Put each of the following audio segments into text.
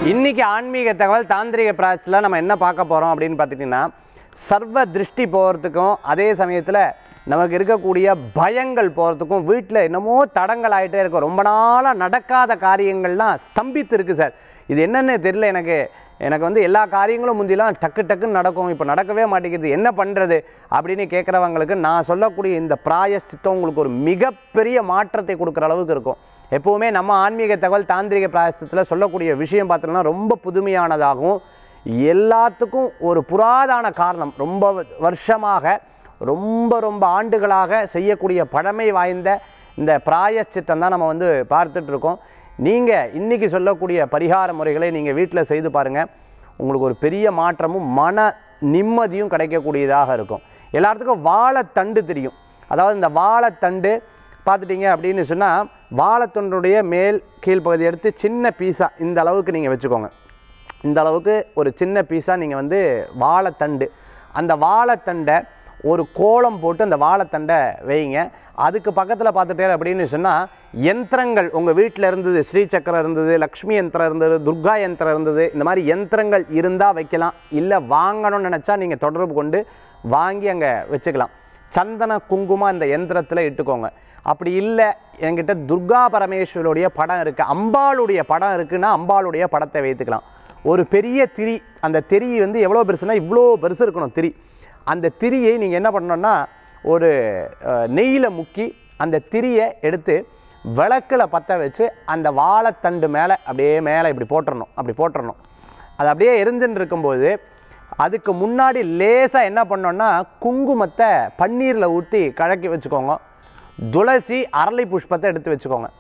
இன்னைக்கு ஆன்மீக தகவல் தாந்திரிக பிராயசத்தில் நம்ம என்ன பார்க்க போகிறோம் அப்படின்னு பார்த்துட்டிங்கன்னா, சர்வ திருஷ்டி போகிறதுக்கும் அதே சமயத்தில் நமக்கு இருக்கக்கூடிய பயங்கள் போகிறதுக்கும் வீட்டில் என்னமோ தடங்கள் ஆகிட்டே இருக்கும். ரொம்ப நாளாக நடக்காத காரியங்கள்லாம் ஸ்தம்பித்து இருக்குது சார். இது என்னென்னு தெரியல. எனக்கு வந்து எல்லா காரியங்களும் முந்திலாம் டக்கு டக்குன்னு நடக்கும், இப்போ நடக்கவே மாட்டேங்குது, என்ன பண்ணுறது அப்படின்னு கேட்குறவங்களுக்கு நான் சொல்லக்கூடிய இந்த பிராயஷ்சித்தம் உங்களுக்கு ஒரு மிகப்பெரிய மாற்றத்தை கொடுக்குற அளவுக்கு இருக்கும். எப்போவுமே நம்ம ஆன்மீக தகவல் தாந்திரிக பிராயஷ்சித்தத்தில் சொல்லக்கூடிய விஷயம் பார்த்தோம்னா ரொம்ப புதுமையானதாகவும், எல்லாத்துக்கும் ஒரு புராதன காரணம், ரொம்ப வருஷமாக ரொம்ப ஆண்டுகளாக செய்யக்கூடிய பழமை வாய்ந்த இந்த பிராயஷ்சித்தம் தான் நம்ம வந்து பார்த்துட்ருக்கோம். நீங்கள் இன்றைக்கி சொல்லக்கூடிய பரிகார முறைகளை நீங்கள் வீட்டில் செய்து பாருங்கள். உங்களுக்கு ஒரு பெரிய மாற்றமும் மன நிம்மதியும் கிடைக்கக்கூடியதாக இருக்கும். எல்லாத்துக்கும் வாழைத்தண்டு தெரியும். அதாவது இந்த வாழைத்தண்டு பார்த்துட்டிங்க அப்படின்னு சொன்னால், வாழைத்தண்டுடைய மேல் கீழ்ப்பகுதி எடுத்து சின்ன பீஸாக இந்த அளவுக்கு நீங்கள் வச்சுக்கோங்க. இந்த அளவுக்கு ஒரு சின்ன பீஸாக நீங்கள் வந்து வாழைத்தண்டு, அந்த வாழைத்தண்டை ஒரு கோலம் போட்டு அந்த வாழைத்தண்டை வைங்க. அதுக்கு பக்கத்தில் பார்த்துட்டே அப்படின்னு சொன்னால், யந்திரங்கள் உங்கள் வீட்டில் இருந்தது, ஸ்ரீசக்கரம் இருந்தது, லக்ஷ்மி யந்திரம் இருந்தது, துர்கா யந்திரம் இருந்தது, இந்த மாதிரி யந்திரங்கள் இருந்தால் வைக்கலாம். இல்லை வாங்கணும்னு நினச்சா நீங்கள் தொடர்பு கொண்டு வாங்கி அங்கே வச்சுக்கலாம். சந்தன குங்குமம் அந்த யந்திரத்தில் இட்டுக்கோங்க. அப்படி இல்லை என்கிட்ட துர்கா பரமேஸ்வருடைய படம் இருக்குது, அம்பாளுடைய படம் இருக்குன்னா அம்பாளுடைய படத்தை வைத்துக்கலாம். ஒரு பெரிய திரி, அந்த திரி வந்து எவ்வளோ பெருசுனா இவ்வளோ பெருசு இருக்கணும் திரி. அந்த திரியை நீங்கள் என்ன பண்ணணுன்னா, ஒரு நெய்யில் முக்கி அந்த திரியை எடுத்து விளக்கில் பற்ற வச்சு அந்த வாழைத்தண்டு மேலே அப்படியே மேலே இப்படி போட்டுறணும். அது அப்படியே எரிஞ்சுன்னு இருக்கும்போது அதுக்கு முன்னாடி லேசாக என்ன பண்ணோன்னா, குங்குமத்தை பன்னீரில் ஊற்றி கலக்கி வச்சுக்கோங்க. துளசி அரளி புஷ்பத்தை எடுத்து வச்சுக்கோங்க.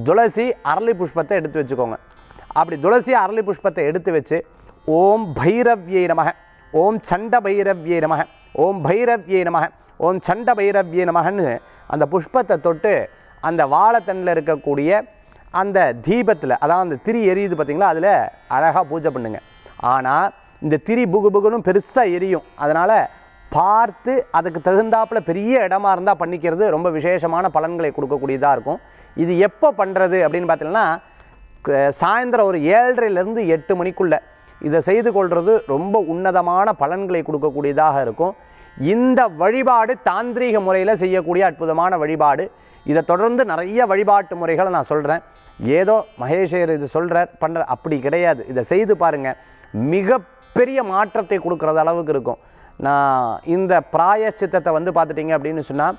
அப்படி துளசி அரளி புஷ்பத்தை எடுத்து வச்சு, ஓம் பைரவ்யை நமக, ஓம் சண்ட பைரவ்யை நமக, ஓம் பைரவ்யை நமக, ஓம் சண்ட பைரவ்யை நமகன்னு அந்த புஷ்பத்தை தொட்டு அந்த வாழைத்தண்டில் இருக்கக்கூடிய அந்த தீபத்தில், அதாவது அந்த திரி எரியுது பார்த்திங்களா, அதில் அழகாக பூஜை பண்ணுங்க. ஆனால் இந்த திரி புகுன்னு பெருசாக எரியும். அதனால் பார்த்து அதுக்கு தகுந்தாப்பில் பெரிய இடமா இருந்தால் பண்ணிக்கிறது ரொம்ப விசேஷமான பலன்களை கொடுக்கக்கூடியதாக இருக்கும். இது எப்போ பண்ணுறது அப்படின்னு பார்த்தீங்கன்னா, சாயந்தரம் ஒரு 7:30லேருந்து 8 மணிக்குள்ளே இதை செய்து கொள்வது ரொம்ப உன்னதமான பலன்களை கொடுக்கக்கூடியதாக இருக்கும். இந்த வழிபாடு தாந்திரீக முறையில் செய்யக்கூடிய அற்புதமான வழிபாடு. இதை தொடர்ந்து நிறைய வழிபாட்டு முறைகளை நான் சொல்கிறேன். ஏதோ மகேஷர் இது பண்ணுற அப்படி கிடையாது. இதை செய்து பாருங்கள், மிகப்பெரிய மாற்றத்தை கொடுக்குறது அளவுக்கு இருக்கும். நான் இந்த பிராயஷ்சித்தத்தை வந்து பார்த்துட்டிங்க அப்படின்னு சொன்னால்,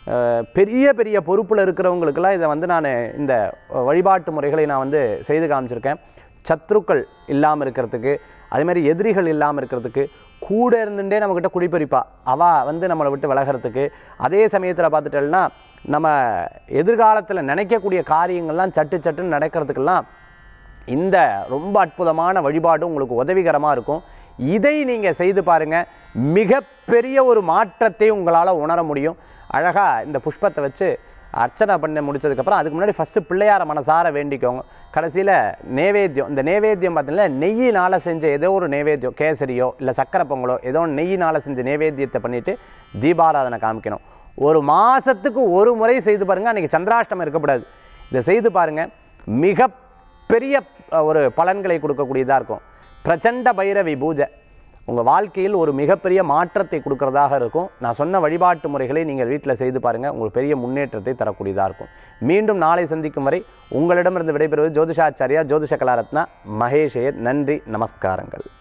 பெரிய பொறுப்பில் இருக்கிறவங்களுக்கெல்லாம் இதை வந்து நான் இந்த வழிபாட்டு முறைகளை நான் வந்து செய்து காமிச்சிருக்கேன். சத்ருக்கள் இல்லாமல் இருக்கிறதுக்கு, அதேமாதிரி எதிரிகள் இல்லாமல் இருக்கிறதுக்கு, கூட இருந்துட்டே நம்மக்கிட்ட குடிப்பறிப்பா அவள் வந்து நம்மளை விட்டு விலகிறதுக்கு, அதே சமயத்தில் பார்த்துட்டோம்னா நம்ம எதிர்காலத்தில் நினைக்கக்கூடிய காரியங்கள்லாம் சட்டுன்னு நடக்கிறதுக்கெல்லாம் இந்த ரொம்ப அற்புதமான வழிபாடு உங்களுக்கு உதவிகரமாக இருக்கும். இதை நீங்கள் செய்து பாருங்கள், மிகப்பெரிய ஒரு மாற்றத்தை உங்களால் உணர முடியும். அழகாக இந்த புஷ்பத்தை வச்சு அர்ச்சனை பண்ண முடிச்சதுக்கப்புறம் அதுக்கு முன்னாடி ஃபஸ்ட்டு பிள்ளையார மனசார வேண்டிக்கோங்க. கடைசியில் நைவேத்தியம், இந்த நைவேத்தியம் பார்த்தீங்கன்னா நெய்யினால் செஞ்ச ஏதோ ஒரு நைவேத்தியம், கேசரியோ இல்லை சக்கரை பொங்கலோ ஏதோ நெய்யினால் செஞ்ச நைவேத்தியத்தை பண்ணிவிட்டு தீபாராதனை காமிக்கணும். ஒரு மாதத்துக்கு ஒரு முறை செய்து பாருங்கள். அன்றைக்கி சந்திராஷ்டமம் இருக்கக்கூடாது. இதை செய்து பாருங்கள், மிகப்பெரிய ஒரு பலன்களை கொடுக்கக்கூடியதாக இருக்கும். பிரச்சண்ட பைரவி பூஜை உங்கள் வாழ்க்கையில் ஒரு மிகப்பெரிய மாற்றத்தை கொடுக்குறதாக இருக்கும். நான் சொன்ன வழிபாட்டு முறைகளை நீங்கள் வீட்டில் செய்து பாருங்கள், உங்களுக்கு பெரிய முன்னேற்றத்தை தரக்கூடியதாக இருக்கும். மீண்டும் நாளை சந்திக்கும் வரை உங்களிடமிருந்து விடைபெறுவது ஜோதிஷாச்சாரியா ஜோதிஷ கலாரத்னா மகேஷ் ஐயர். நன்றி, நமஸ்காரங்கள்.